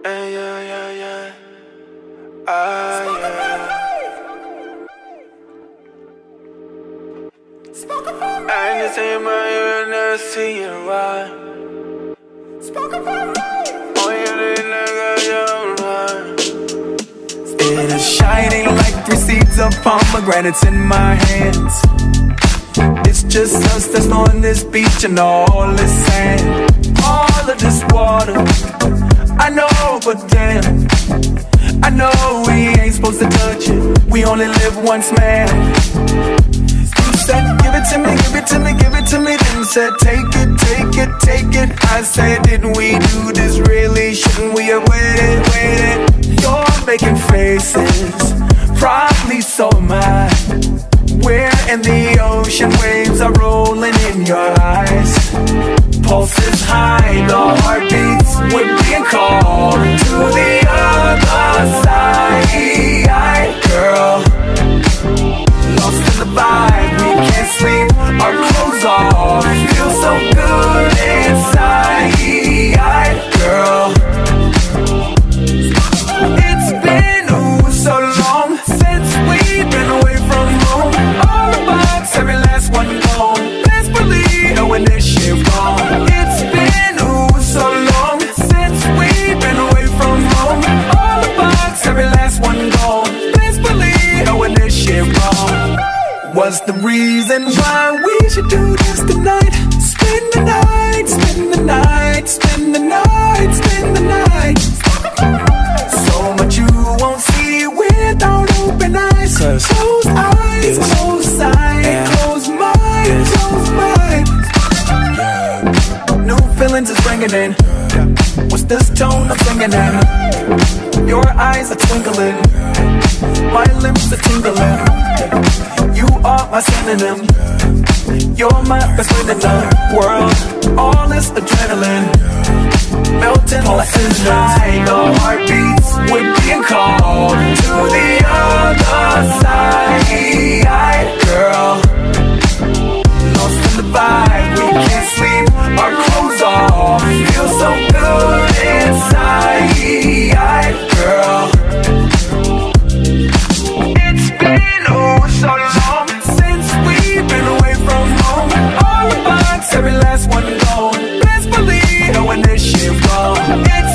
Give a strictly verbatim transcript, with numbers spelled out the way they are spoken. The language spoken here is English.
yeah, yeah, yeah, yeah. Ah, yeah. I just ain't my ear, never see you right. Oh, yeah, it is shining like three seeds of pomegranates in my hands. It's just us that's on this beach and all this sand, all of this water. I know, but damn, I know we ain't supposed to touch it. We only live once, man. You said, give it to me, give it to me, give it to me. Then said, take it, take it, take it. I said, didn't we do this really? Shouldn't we have waited, waited? You're making faces, probably so am I. We're in the ocean, waves are rolling in your eyes. Pulses high, the heartbeats, we're being called to the other side. Girl, lost in the vibe, we can't sleep, our clothes off, feel so good inside. Girl, it's been ooh, so long since we've been away from home. All the bugs, every last one gone. Best believe when this shit wrong. It's been ooh, so long since we've been away from home. All the bugs, every last one gone. Best believe when this shit wrong. What's the reason why we should do this tonight? Spend the night, spend the night, spend the night, spend the night. So much you won't see without open eyes. Close eyes, close sight, yeah. Close mind, yes. Close mind, yeah. New feelings is bringing in, yeah. What's this tone I'm singing in? Your eyes are twinkling, my lips are tingling, yeah. You are my synonym, you're my best friend in the world. All this adrenaline, melting pulses high, the heartbeats, we're being called to the other side. Girl, lost in the vibe, we can't sleep, our clothes off, feel so good inside. Girl, it's been oh so long since we've been away from home. All the bugs, every last one gone. Best believe when this shit wrong. It's